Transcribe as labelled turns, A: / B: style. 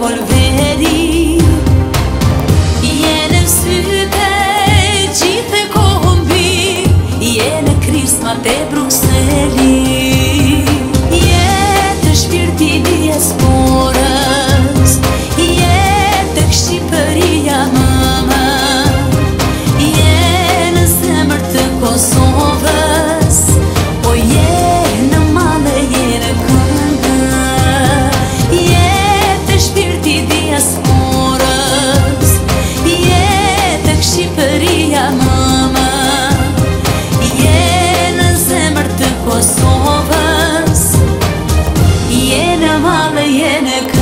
A: revolveri. Je në syte gjithë kombi, je në krisma te Bruxelli. Je të shpirti diasporës, je të Shqipëria mëma, je në zemër të Kosovës, po je në male, je në këndë. Je të shpirti diasporës, je të Shqipëria mëma, je në zemër të Kosovës, je në male, je në këndë.